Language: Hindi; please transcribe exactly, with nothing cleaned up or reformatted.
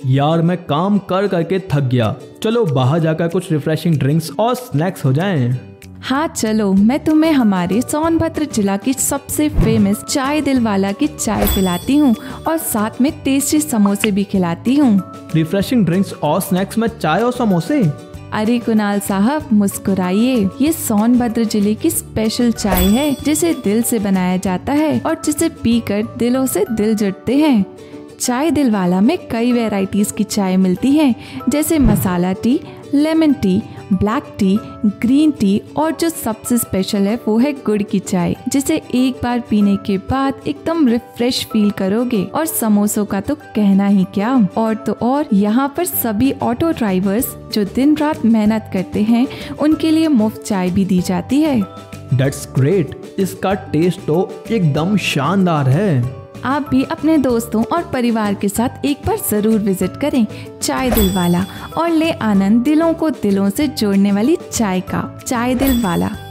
यार मैं काम कर करके थक गया, चलो बाहर जाकर कुछ रिफ्रेशिंग ड्रिंक्स और स्नैक्स हो जाएं। हाँ चलो, मैं तुम्हें हमारे सोनभद्र जिला की सबसे फेमस चाय दिल वाला की चाय पिलाती हूँ और साथ में टेस्टी समोसे भी खिलाती हूँ। रिफ्रेशिंग ड्रिंक्स और स्नैक्स में चाय और समोसे? अरे कुणाल साहब मुस्कुराइए, ये सोनभद्र जिले की स्पेशल चाय है जिसे दिल से बनाया जाता है और जिसे पीकर दिलों से दिल जुड़ते हैं। चाय दिल वाला में कई वैरायटीज की चाय मिलती हैं, जैसे masala tea, lemon tea, black tea, green tea और जो सबसे स्पेशल है वो है गुड़ की चाय, जिसे एक बार पीने के बाद एकदम रिफ्रेश फील करोगे। और समोसों का तो कहना ही क्या। और तो और यहाँ पर सभी ऑटो ड्राइवर्स जो दिन रात मेहनत करते हैं उनके लिए मुफ्त चाय भी दी जाती है। That's great, इसका टेस्ट तो एकदम शानदार है। आप भी अपने दोस्तों और परिवार के साथ एक बार जरूर विजिट करें चाय दिल वाला और ले आनंद दिलों को दिलों से जोड़ने वाली चाय का। चाय दिल वाला।